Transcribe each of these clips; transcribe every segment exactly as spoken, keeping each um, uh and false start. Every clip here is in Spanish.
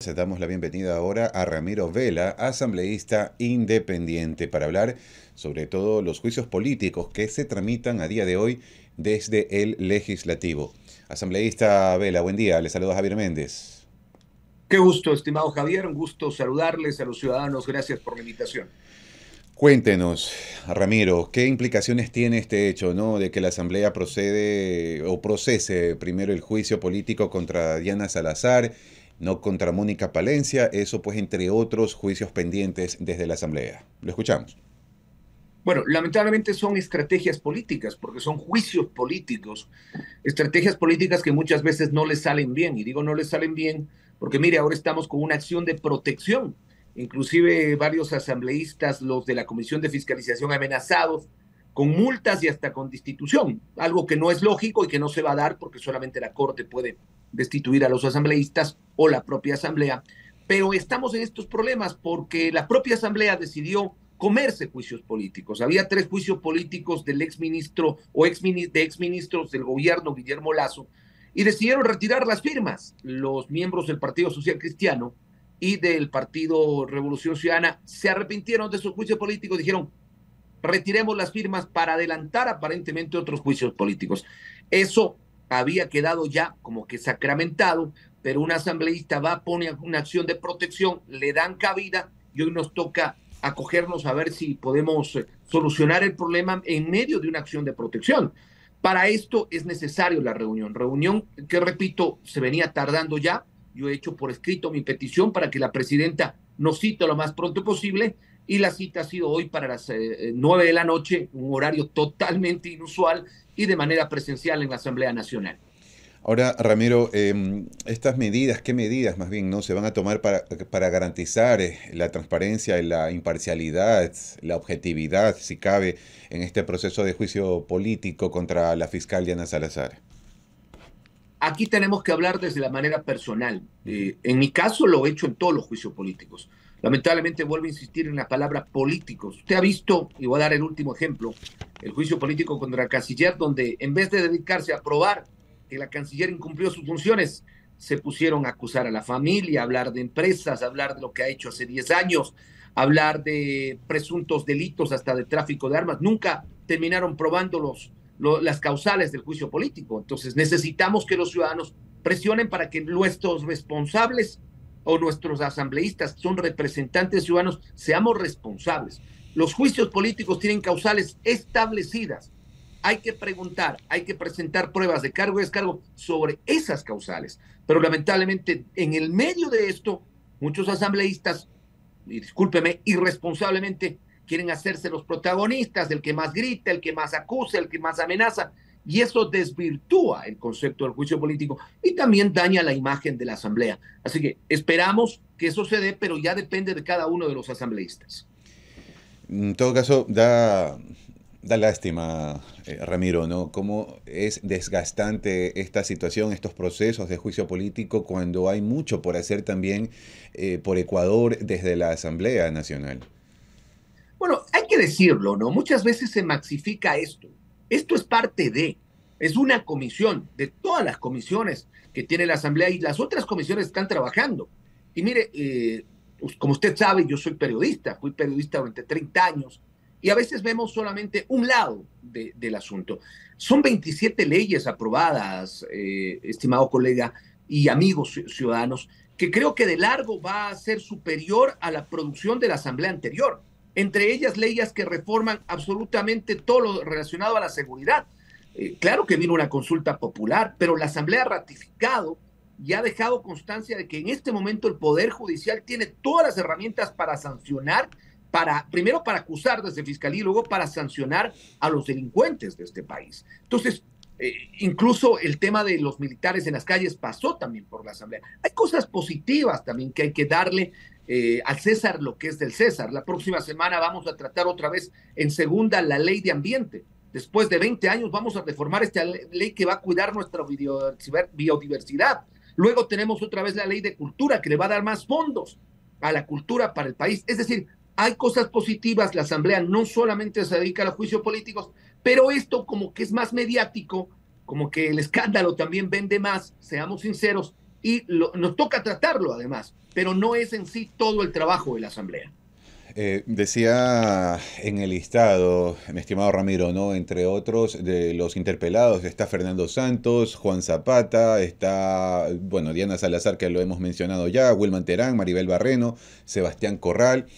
Damos la bienvenida ahora a Ramiro Vela, asambleísta independiente, para hablar sobre todo los juicios políticos que se tramitan a día de hoy desde el Legislativo. Asambleísta Vela, buen día. Le saluda Javier Méndez. Qué gusto, estimado Javier, un gusto saludarles a los ciudadanos. Gracias por la invitación. Cuéntenos, Ramiro, ¿qué implicaciones tiene este hecho, ¿no? De que la Asamblea procede o procese primero el juicio político contra Diana Salazar, no contra Mónica Palencia, eso pues entre otros juicios pendientes desde la Asamblea? Lo escuchamos. Bueno, lamentablemente son estrategias políticas, porque son juicios políticos, estrategias políticas que muchas veces no les salen bien. Y digo no les salen bien porque, mire, ahora estamos con una acción de protección. Inclusive varios asambleístas, los de la Comisión de Fiscalización, amenazados con multas y hasta con destitución, algo que no es lógico y que no se va a dar porque solamente la Corte puede destituir a los asambleístas o la propia Asamblea. Pero estamos en estos problemas porque la propia Asamblea decidió comerse juicios políticos. Había tres juicios políticos del exministro o ex de exministros del gobierno, Guillermo Lasso, y decidieron retirar las firmas. Los miembros del Partido Social Cristiano y del Partido Revolución Ciudadana se arrepintieron de esos juicios políticos, dijeron, retiremos las firmas para adelantar aparentemente otros juicios políticos. Eso había quedado ya como que sacramentado, pero un asambleísta va, pone una acción de protección, le dan cabida y hoy nos toca acogernos a ver si podemos solucionar el problema en medio de una acción de protección. Para esto es necesario la reunión, reunión que, repito, se venía tardando ya. Yo he hecho por escrito mi petición para que la presidenta nos cite lo más pronto posible y la cita ha sido hoy para las eh, nueve de la noche, un horario totalmente inusual y de manera presencial en la Asamblea Nacional. Ahora, Ramiro, eh, estas medidas, ¿qué medidas más bien no se van a tomar para, para garantizar eh, la transparencia, la imparcialidad, la objetividad, si cabe, en este proceso de juicio político contra la fiscal Diana Salazar? Aquí tenemos que hablar desde la manera personal. Eh, en mi caso lo he hecho en todos los juicios políticos. Lamentablemente vuelvo a insistir en la palabra políticos. Usted ha visto, y voy a dar el último ejemplo, el juicio político contra el canciller, donde en vez de dedicarse a probar que la canciller incumplió sus funciones, se pusieron a acusar a la familia, a hablar de empresas, a hablar de lo que ha hecho hace diez años, a hablar de presuntos delitos hasta de tráfico de armas. Nunca terminaron probando los, lo, las causales del juicio político. Entonces necesitamos que los ciudadanos presionen para que nuestros responsables o nuestros asambleístas, que son representantes ciudadanos, seamos responsables. Los juicios políticos tienen causales establecidas. Hay que preguntar, hay que presentar pruebas de cargo y descargo sobre esas causales. Pero lamentablemente, en el medio de esto, muchos asambleístas, y discúlpeme, irresponsablemente quieren hacerse los protagonistas, el que más grita, el que más acusa, el que más amenaza, y eso desvirtúa el concepto del juicio político y también daña la imagen de la Asamblea. Así que esperamos que eso se dé, pero ya depende de cada uno de los asambleístas. En todo caso, da, da lástima, eh, Ramiro, ¿no? Cómo es desgastante esta situación, estos procesos de juicio político, cuando hay mucho por hacer también eh, por Ecuador desde la Asamblea Nacional. Bueno, hay que decirlo, ¿no? Muchas veces se maxifica esto. Esto es parte de, es una comisión de todas las comisiones que tiene la Asamblea y las otras comisiones están trabajando. Y mire, eh, como usted sabe, yo soy periodista, fui periodista durante treinta años y a veces vemos solamente un lado de, del asunto. Son veintisiete leyes aprobadas, eh, estimado colega y amigos ciudadanos, que creo que de largo va a ser superior a la producción de la Asamblea anterior. Entre ellas leyes que reforman absolutamente todo lo relacionado a la seguridad. Eh, claro que vino una consulta popular, pero la Asamblea ha ratificado y ha dejado constancia de que en este momento el Poder Judicial tiene todas las herramientas para sancionar, para, primero para acusar desde Fiscalía y luego para sancionar a los delincuentes de este país. Entonces, eh, incluso el tema de los militares en las calles pasó también por la Asamblea. Hay cosas positivas también que hay que darle Eh, al César lo que es del César. La próxima semana vamos a tratar otra vez en segunda la ley de ambiente. Después de veinte años vamos a reformar esta ley que va a cuidar nuestra biodiversidad. Luego tenemos otra vez la ley de cultura que le va a dar más fondos a la cultura para el país. Es decir, hay cosas positivas. La Asamblea no solamente se dedica a los juicios políticos, pero esto como que es más mediático, como que el escándalo también vende más, seamos sinceros, y lo, nos toca tratarlo además, pero no es en sí todo el trabajo de la Asamblea. Eh, decía en el listado, mi estimado Ramiro, ¿no? Entre otros de los interpelados está Fernando Santos, Juan Zapata, está, bueno, Diana Salazar, que lo hemos mencionado ya, Wilman Terán, Maribel Barreno, Sebastián Corral.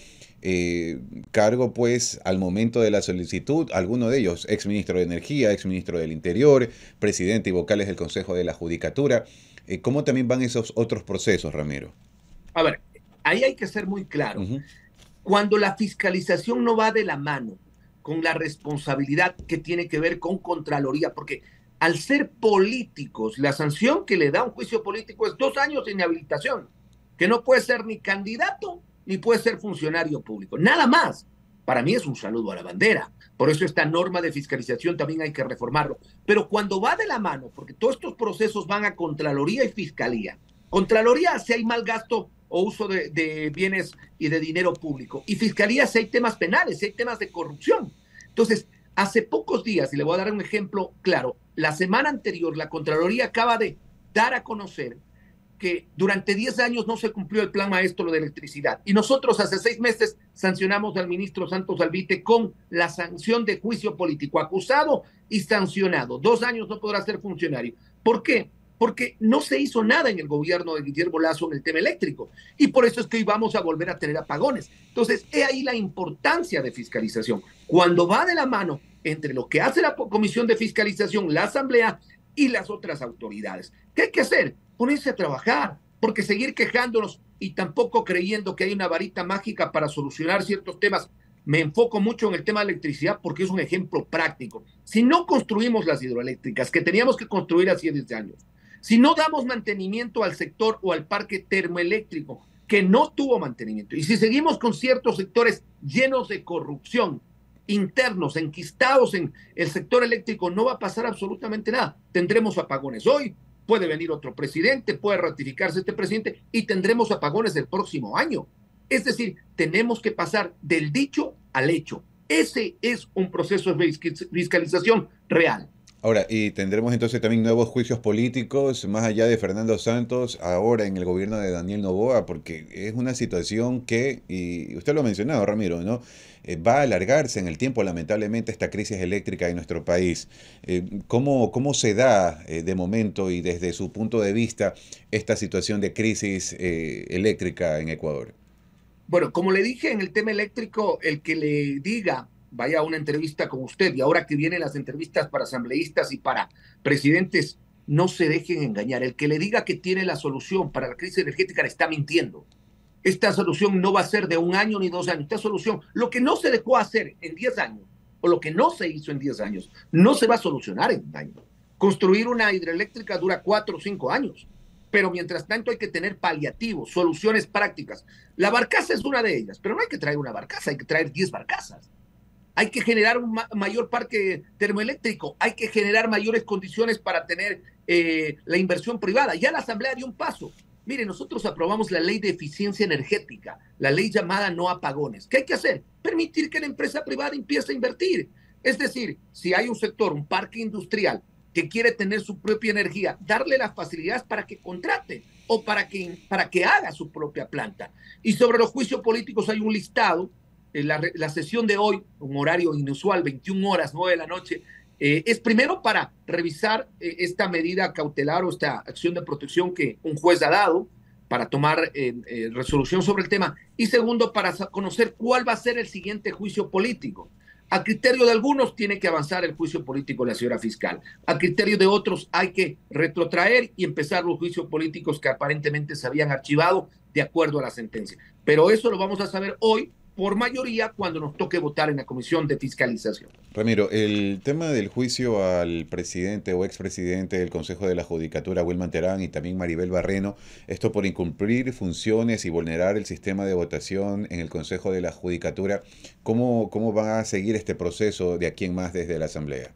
Eh, cargo, pues, al momento de la solicitud, alguno de ellos, exministro de Energía, exministro del Interior, presidente y vocales del Consejo de la Judicatura. Eh, ¿Cómo también van esos otros procesos, Ramiro? A ver, ahí hay que ser muy claro. Ujú. Cuando la fiscalización no va de la mano con la responsabilidad que tiene que ver con Contraloría, porque al ser políticos, la sanción que le da un juicio político es dos años de inhabilitación, que no puede ser ni candidato ni puede ser funcionario público, nada más. Para mí es un saludo a la bandera. Por eso esta norma de fiscalización también hay que reformarlo. Pero cuando va de la mano, porque todos estos procesos van a Contraloría y Fiscalía. Contraloría si hay mal gasto o uso de, de bienes y de dinero público. Y Fiscalía si hay temas penales, si hay temas de corrupción. Entonces, hace pocos días, y le voy a dar un ejemplo claro, la semana anterior la Contraloría acaba de dar a conocer que durante diez años no se cumplió el plan maestro de electricidad. Y nosotros hace seis meses sancionamos al ministro Santos Alvite con la sanción de juicio político, acusado y sancionado. Dos años no podrá ser funcionario. ¿Por qué? Porque no se hizo nada en el gobierno de Guillermo Lazo en el tema eléctrico. Y por eso es que hoy vamos a volver a tener apagones. Entonces, he ahí la importancia de fiscalización. Cuando va de la mano entre lo que hace la Comisión de Fiscalización, la Asamblea y las otras autoridades. ¿Qué hay que hacer? Ponerse a trabajar, porque seguir quejándonos y tampoco creyendo que hay una varita mágica para solucionar ciertos temas. Me enfoco mucho en el tema de electricidad porque es un ejemplo práctico. Si no construimos las hidroeléctricas, que teníamos que construir hace diez años, si no damos mantenimiento al sector o al parque termoeléctrico, que no tuvo mantenimiento, y si seguimos con ciertos sectores llenos de corrupción, internos, enquistados en el sector eléctrico, no va a pasar absolutamente nada. Tendremos apagones hoy, puede venir otro presidente, puede ratificarse este presidente y tendremos apagones el próximo año. Es decir, tenemos que pasar del dicho al hecho. Ese es un proceso de fiscalización real. Ahora, y tendremos entonces también nuevos juicios políticos, más allá de Fernando Santos, ahora en el gobierno de Daniel Noboa, porque es una situación que, y usted lo ha mencionado, Ramiro, ¿no? Eh, va a alargarse en el tiempo, lamentablemente, esta crisis eléctrica en nuestro país. Eh, ¿cómo, cómo se da eh, de momento y desde su punto de vista esta situación de crisis eh, eléctrica en Ecuador? Bueno, como le dije en el tema eléctrico, el que le diga vaya a una entrevista con usted, y ahora que vienen las entrevistas para asambleístas y para presidentes, no se dejen engañar. El que le diga que tiene la solución para la crisis energética le está mintiendo. Esta solución no va a ser de un año ni dos años. Esta solución, lo que no se dejó hacer en diez años, o lo que no se hizo en diez años, no se va a solucionar en un año. Construir una hidroeléctrica dura cuatro o cinco años. Pero mientras tanto hay que tener paliativos, soluciones prácticas. La barcaza es una de ellas, pero no hay que traer una barcaza, hay que traer diez barcazas. Hay que generar un ma mayor parque termoeléctrico, hay que generar mayores condiciones para tener eh, la inversión privada. Ya la Asamblea dio un paso. Mire, nosotros aprobamos la ley de eficiencia energética, la ley llamada no apagones. ¿Qué hay que hacer? Permitir que la empresa privada empiece a invertir. Es decir, si hay un sector, un parque industrial, que quiere tener su propia energía, darle las facilidades para que contrate o para que, para que haga su propia planta. Y sobre los juicios políticos hay un listado. La, la sesión de hoy, un horario inusual, veintiuna horas, nueve de la noche, eh, es primero para revisar eh, esta medida cautelar o esta acción de protección que un juez ha dado para tomar eh, eh, resolución sobre el tema, y segundo para conocer cuál va a ser el siguiente juicio político. A criterio de algunos tiene que avanzar el juicio político de la señora fiscal. A criterio de otros hay que retrotraer y empezar los juicios políticos que aparentemente se habían archivado de acuerdo a la sentencia. Pero eso lo vamos a saber hoy por mayoría cuando nos toque votar en la Comisión de Fiscalización. Ramiro, el tema del juicio al presidente o expresidente del Consejo de la Judicatura, Wilman Terán, y también Maribel Barreno, esto por incumplir funciones y vulnerar el sistema de votación en el Consejo de la Judicatura, ¿cómo, cómo va a seguir este proceso de aquí en más desde la Asamblea?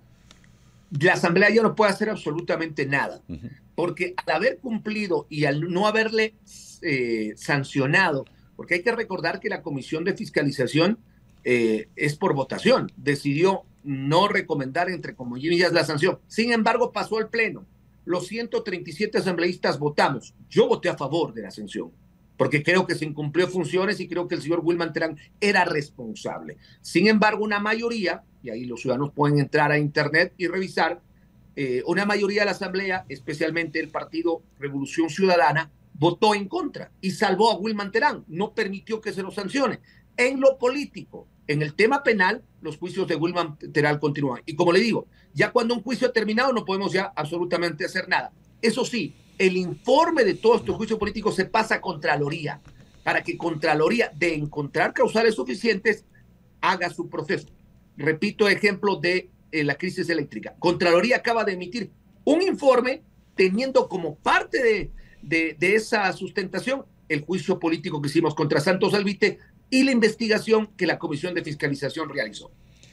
La Asamblea ya no puede hacer absolutamente nada, Uh-huh. porque al haber cumplido y al no haberle eh, sancionado, porque hay que recordar que la Comisión de Fiscalización eh, es por votación, decidió no recomendar, entre comillas, la sanción. Sin embargo, pasó al Pleno. los ciento treinta y siete asambleístas votamos. Yo voté a favor de la ascensión, porque creo que se incumplió funciones y creo que el señor Wilman Terán era responsable. Sin embargo, una mayoría, y ahí los ciudadanos pueden entrar a internet y revisar, eh, una mayoría de la asamblea, especialmente el partido Revolución Ciudadana, votó en contra y salvó a Wilman Terán, no permitió que se lo sancione. En lo político, en el tema penal, los juicios de Wilman Terán continúan. Y como le digo, ya cuando un juicio ha terminado no podemos ya absolutamente hacer nada. Eso sí, el informe de todos estos juicios políticos se pasa a Contraloría, para que Contraloría, de encontrar causales suficientes, haga su proceso. Repito, ejemplo de eh, la crisis eléctrica. Contraloría acaba de emitir un informe teniendo como parte de, de, de esa sustentación el juicio político que hicimos contra Santos Alvite y la investigación que la Comisión de Fiscalización realizó.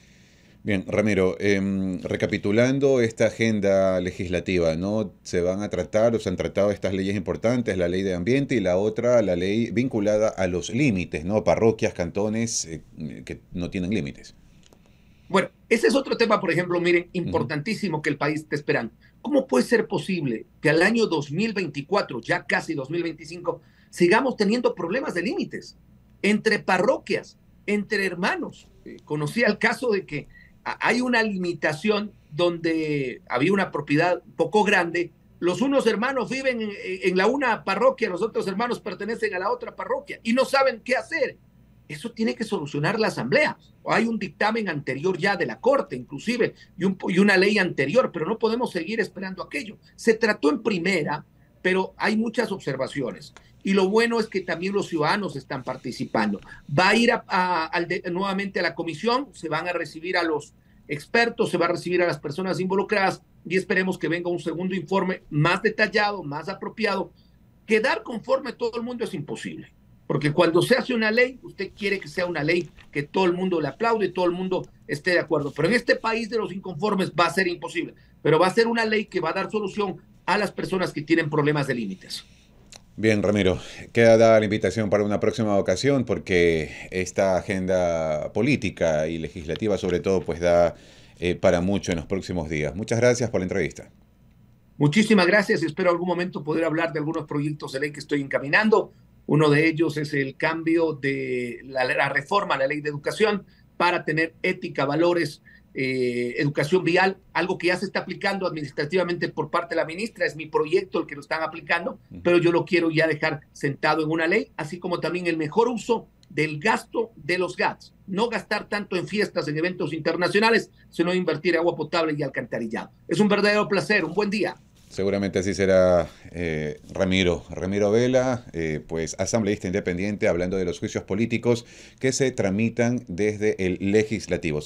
Bien, Ramiro, eh, recapitulando esta agenda legislativa, ¿no? Se van a tratar o se han tratado estas leyes importantes, la ley de ambiente y la otra, la ley vinculada a los límites, ¿no? Parroquias, cantones eh, que no tienen límites. Bueno, ese es otro tema, por ejemplo, miren, importantísimo uh-huh. que el país esté esperando. ¿Cómo puede ser posible que al año dos mil veinticuatro, ya casi dos mil veinticinco, sigamos teniendo problemas de límites entre parroquias, entre hermanos? Eh, conocí el caso de que hay una limitación donde había una propiedad poco grande, los unos hermanos viven en, en la una parroquia, los otros hermanos pertenecen a la otra parroquia y no saben qué hacer. Eso tiene que solucionar la asamblea. Hay un dictamen anterior ya de la Corte, inclusive, y, un, y una ley anterior, pero no podemos seguir esperando aquello. Se trató en primera, pero hay muchas observaciones. Y lo bueno es que también los ciudadanos están participando. Va a ir a, a, a, de, nuevamente a la comisión, se van a recibir a los expertos, se va a recibir a las personas involucradas y esperemos que venga un segundo informe más detallado, más apropiado. Quedar conforme todo el mundo es imposible, porque cuando se hace una ley, usted quiere que sea una ley que todo el mundo le aplaude y todo el mundo esté de acuerdo. Pero en este país de los inconformes va a ser imposible, pero va a ser una ley que va a dar solución a las personas que tienen problemas de límites. Bien, Ramiro, queda dada la invitación para una próxima ocasión porque esta agenda política y legislativa sobre todo pues da eh, para mucho en los próximos días. Muchas gracias por la entrevista. Muchísimas gracias y espero algún momento poder hablar de algunos proyectos de ley que estoy encaminando. Uno de ellos es el cambio de la, la reforma a la ley de educación para tener ética, valores, Eh, educación vial, algo que ya se está aplicando administrativamente por parte de la ministra, es mi proyecto el que lo están aplicando, pero yo lo quiero ya dejar sentado en una ley, así como también el mejor uso del gasto de los G A Ts, no gastar tanto en fiestas, en eventos internacionales, sino invertir en agua potable y alcantarillado. Es un verdadero placer, un buen día. Seguramente así será, eh, Ramiro. Ramiro Vela, eh, pues asambleísta independiente, hablando de los juicios políticos que se tramitan desde el legislativo.